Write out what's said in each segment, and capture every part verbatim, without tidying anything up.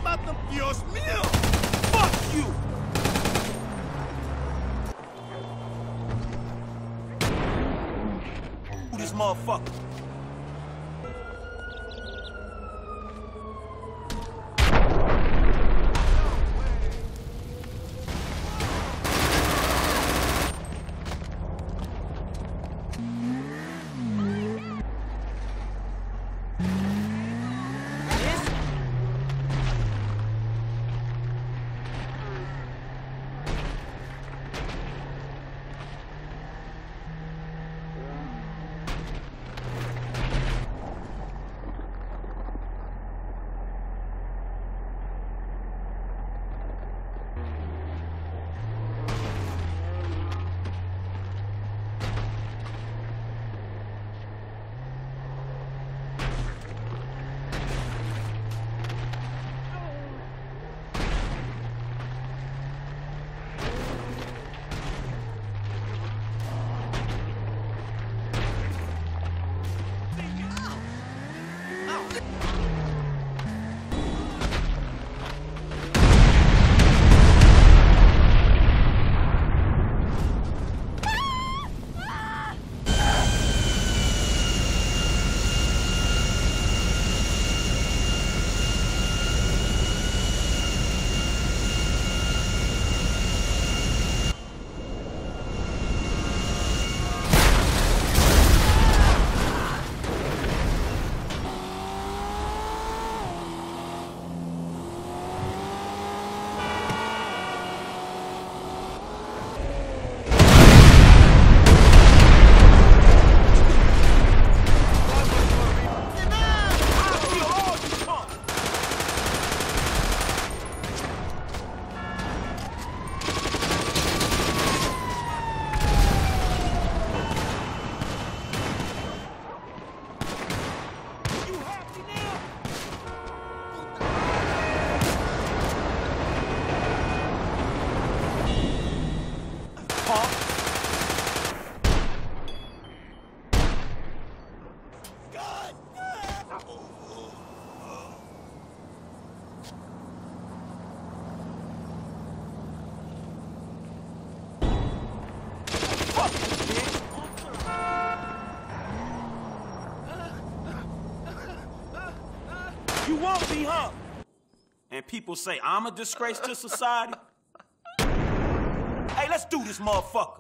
about them, Dios mío! Fuck you! Who this motherfucker? You won't be, huh? And people say I'm a disgrace to society? Hey, let's do this, motherfucker.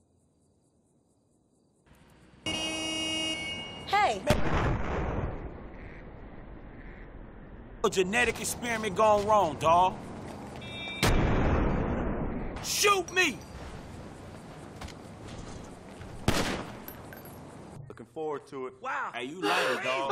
Hey. A genetic experiment gone wrong, dawg. Shoot me! Looking forward to it. Wow. Hey, you lame, dawg.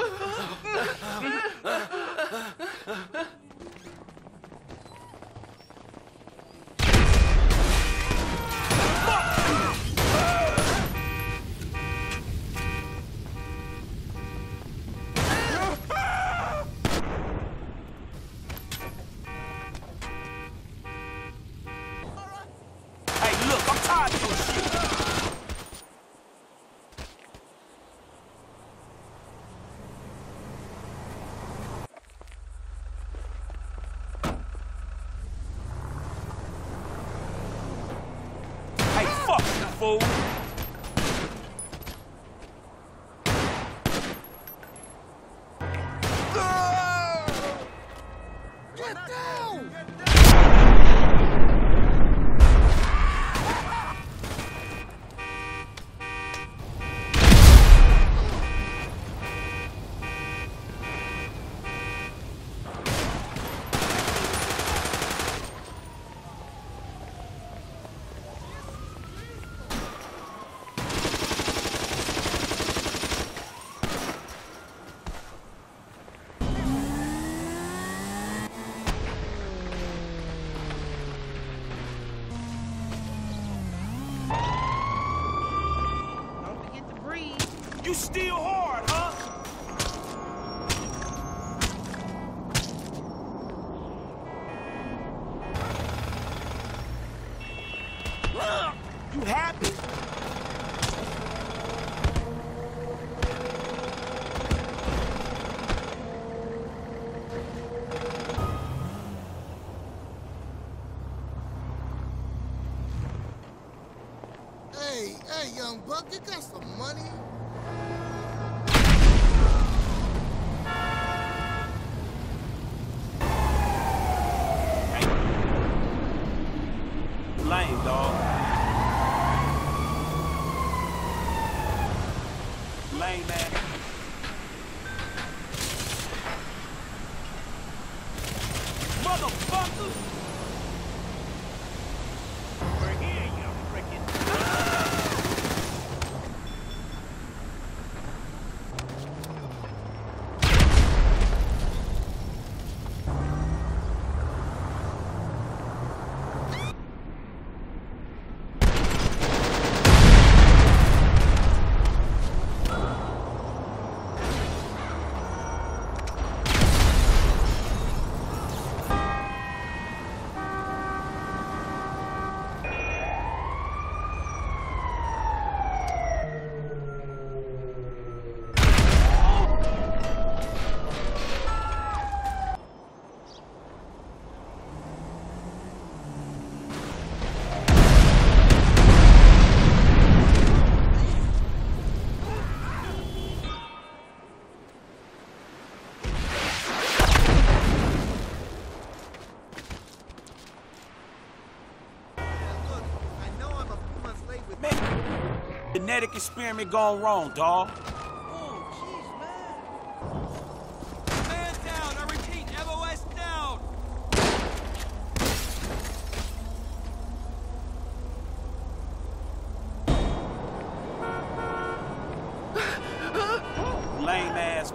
Hey, look, I'm tired of your shit. Hey, fuck you, fool. Get down! You still hard, huh? You happy? Buck, you got some money? Lame, dog. Lame, man. Motherfuckers! We're here, you frickin'. Genetic experiment gone wrong, dawg. Oh, jeez, man. Man down, I repeat, M O S down. Lame ass.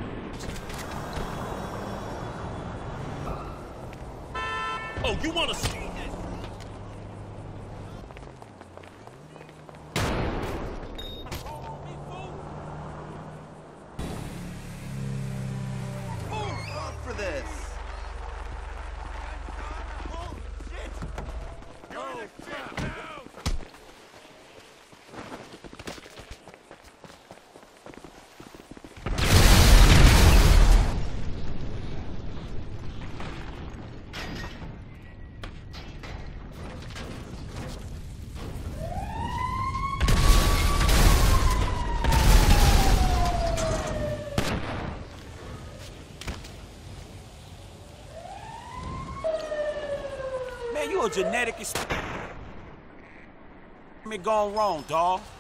Oh, you wanna see this? For this. Man, you a genetic experiment gone wrong, dawg.